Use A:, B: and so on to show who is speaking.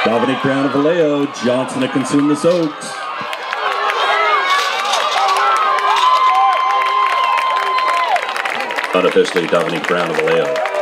A: Dominic Brown of Vallejo, Johnson of Consumless Oaks. Unofficially, Dominic Brown of Vallejo.